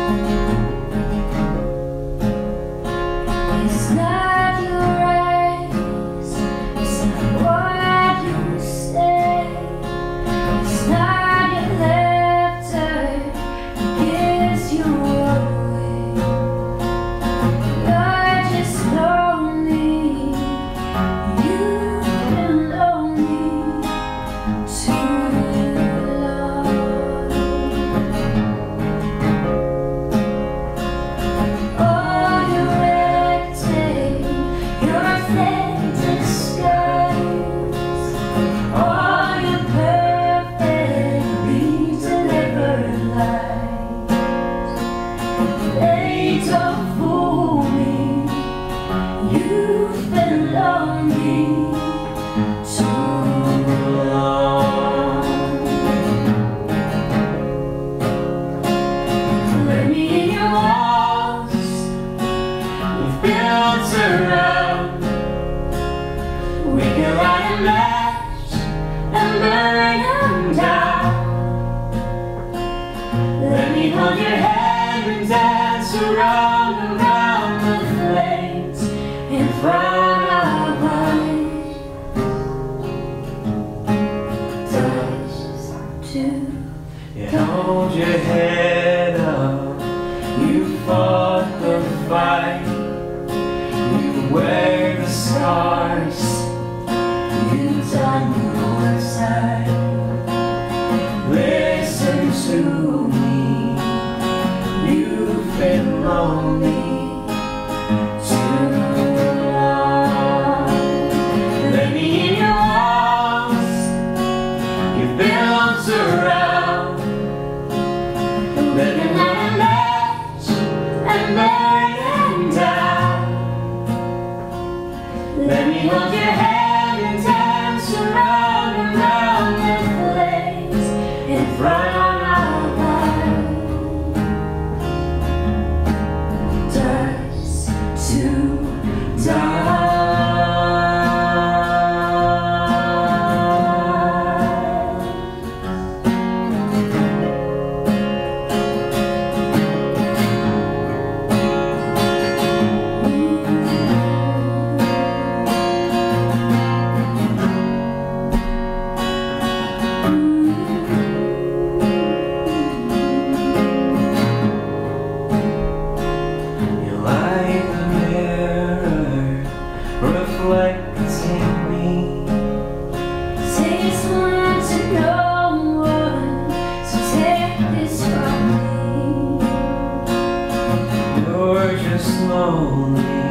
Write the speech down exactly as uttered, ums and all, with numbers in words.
It's not your eyes, it's not what you say, it's not your laughter that gives you away. You're just lonely, you've been lonely too long. All your acting, your fantasy, all your perfectly delivered lies, they don't fool me. You've been lonely too long. Let me in your walls you've built around. We can light a match and burn them down. Let me hold your hand and dance around and round the flames in front of us. Touch to You hold your head up, you fought the fight, you wear the scars, you've done your side. listen to me, you've been lonely too long. Let me in your walls you've built around. Let me light a match and burn them down. Let me hold your hand and dance around and round the flames in front of us. Dust to die. You're like a mirror reflecting me. Takes one to know one, so take this from me. You're just lonely